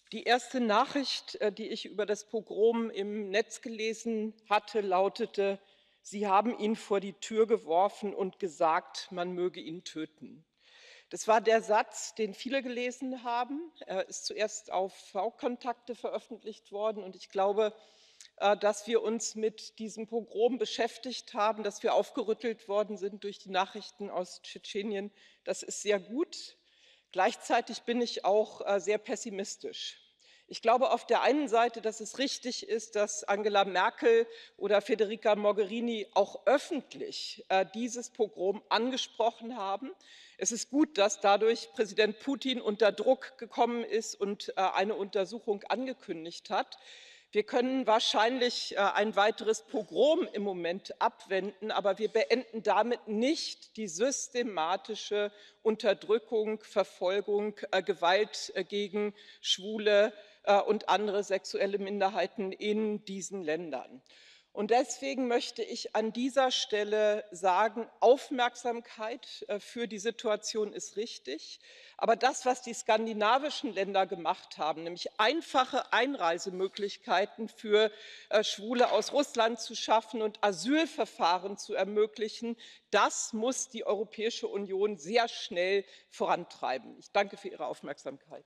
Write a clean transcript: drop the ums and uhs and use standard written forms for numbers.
Die erste Nachricht, die ich über das Pogrom im Netz gelesen hatte, lautete: „Sie haben ihn vor die Tür geworfen und gesagt, man möge ihn töten.“ Das war der Satz, den viele gelesen haben. Er ist zuerst auf V-Kontakte veröffentlicht worden, und ich glaube, dass wir uns mit diesem Pogrom beschäftigt haben, dass wir aufgerüttelt worden sind durch die Nachrichten aus Tschetschenien. Das ist sehr gut. Gleichzeitig bin ich auch sehr pessimistisch. Ich glaube auf der einen Seite, dass es richtig ist, dass Angela Merkel oder Federica Mogherini auch öffentlich dieses Pogrom angesprochen haben. Es ist gut, dass dadurch Präsident Putin unter Druck gekommen ist und eine Untersuchung angekündigt hat. Wir können wahrscheinlich ein weiteres Pogrom im Moment abwenden, aber wir beenden damit nicht die systematische Unterdrückung, Verfolgung, Gewalt gegen Schwule und andere sexuelle Minderheiten in diesen Ländern. Und deswegen möchte ich an dieser Stelle sagen: Aufmerksamkeit für die Situation ist richtig. Aber das, was die skandinavischen Länder gemacht haben, nämlich einfache Einreisemöglichkeiten für Schwule aus Russland zu schaffen und Asylverfahren zu ermöglichen, das muss die Europäische Union sehr schnell vorantreiben. Ich danke für Ihre Aufmerksamkeit.